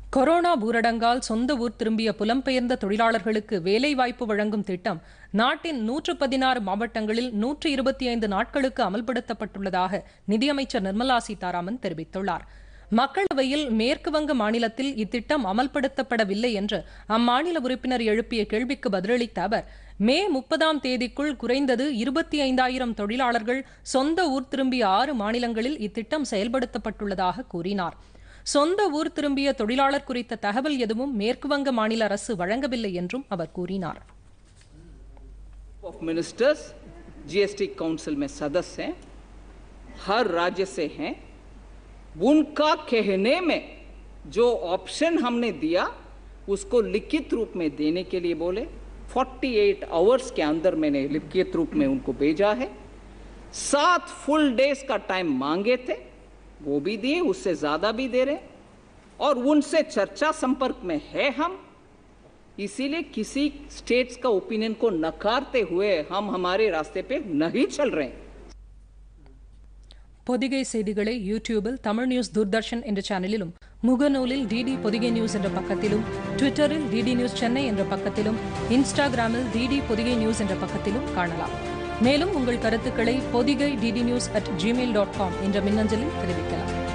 Corona ஊரடங்கால் சொந்த ஊர் திரும்பிய புலம்பெயர்ந்த தொழிலாளர்களுக்கு வேலைவாய்ப்பு வழங்கும் திட்டம் நாட்டின் 116 மாவட்டங்களில் 125 நாட்களுக்கு அமல்படுத்தப்பட்டுள்ளதாக நிதியமைச்சர் நிர்மலா சீதாராமன் தெரிவித்துள்ளார். மக்களவையில் மேற்குவங்க மாநிலத்தில் இத்திட்டம் அமல்படுத்தப்படவில்லை என்று அம்மாநில உறுப்பினர் எழுப்பிய கேள்விக்கு பதிலளித்த அவர், மே 30ஆம் தேதிக்குள் குறைந்தது 25,000 தொழிலாளர்கள் சொந்த ஊர் திரும்பிய 6 மாநிலங்களில் இத்திட்டம் செயல்படுத்தப்பட்டுள்ளதாக கூறினார். சொந்த ஊர் திரும்பிய தொழிலாளர் குறித்த தகவல் எதுவும் மேற்குவங்க மாநில அரசு வழங்கவில்லை என்றும் அவர் கூறினார். मिनिस्टर्स जीएसटी काउंसिल में सदस्य हैं, हर राज्य से हैं. उनका कहने में जो ऑप्शन हमने दिया उसको लिखित रूप में देने के लिए बोले. 48 आवर्स के अंदर मैंने लिखित रूप में उनको भेजा है. 7 फुल डेज का टाइम मांगे थे, वो भी दिए, उससे ज्यादा भी दे रहे, और उनसे चर्चा संपर्क में है हम. इसीलिए किसी स्टेट्स का ओपिनियन को नकारते हुए हम हमारे रास्ते पे नहीं चल रहे हैं. பொதிகை செய்திகளை யூடியூபில் தமிழ் நியூஸ் தூர்தர்ஷன் என்ற சேனலிலும், முகநூலில் டிடி பொதிகை நியூஸ் என்ற பக்கத்திலும், ட்விட்டரில் டிடி நியூஸ் சென்னை என்ற பக்கத்திலும், இன்ஸ்டாகிராமில் டிடி பொதிகை நியூஸ் என்ற பக்கத்திலும் காணலாம். மேலும் உங்கள் கருத்துக்களை பொதிகை DD news@gmail.com என்ற மின்னஞ்சலில் தெரிவிக்கலாம்.